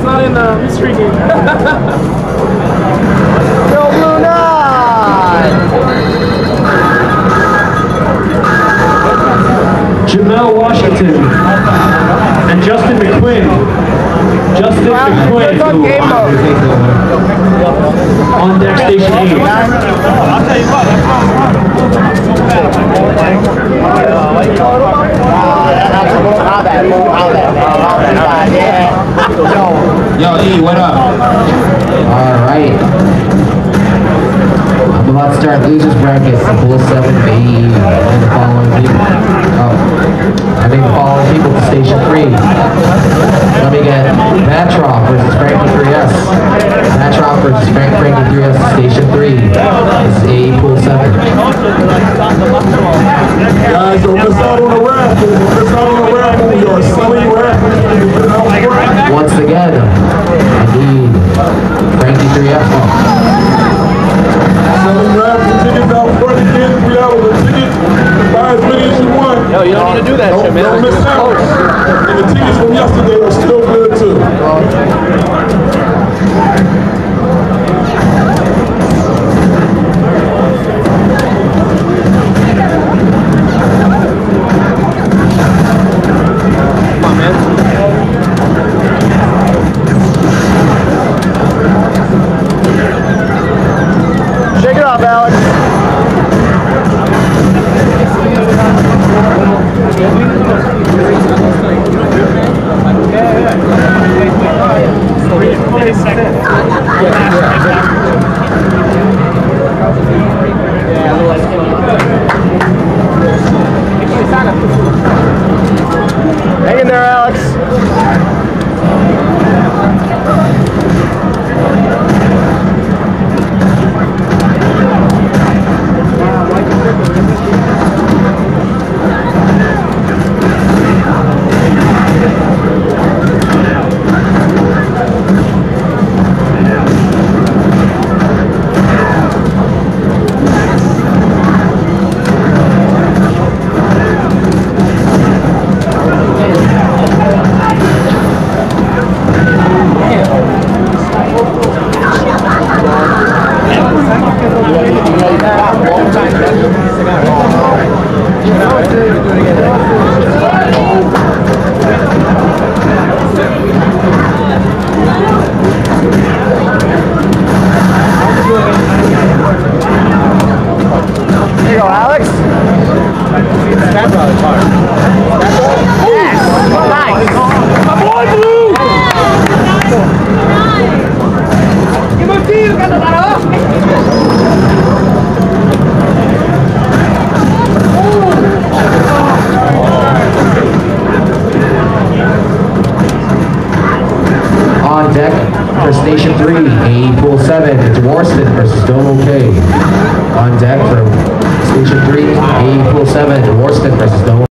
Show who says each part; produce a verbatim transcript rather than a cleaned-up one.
Speaker 1: It's not in the mystery game.
Speaker 2: Go Blue Nine!
Speaker 3: Jamel Washington and Justin McQuinn. Justin McQuinn
Speaker 2: on game mode.
Speaker 3: On deck station eight.
Speaker 1: I'll tell you what.
Speaker 4: Yo, E, what up? Alright. I'm about to start losers brackets. Pool seven B and the following people. Oh. I mean the following people to station three. Let me get Matroff versus Frankie three S. Matroff versus Frank Frankie three S station three. This is A pool seven.
Speaker 5: Guys, don't miss out on the raffle. Don't miss out on the raffle. We are selling raffles.
Speaker 4: Once again, I need Frankie three S.
Speaker 5: Selling raffle tickets out front again. Three hours of tickets. Buy as many as you want.
Speaker 1: Yo, you don't need to do that
Speaker 5: Don't,
Speaker 1: shit, man.
Speaker 5: don't miss out. And the tickets from yesterday are still good too.
Speaker 1: Come on, man.
Speaker 2: Shake it off, Alex. Hang in there, Alex. There you go, Alex. Yes! Nice! My boy, Blue! ¡Qué motivo, Canadá!
Speaker 4: On deck for station three, A pool seven, it's Warston versus Domo K. On deck for station three, A pool seven, Warston versus Domo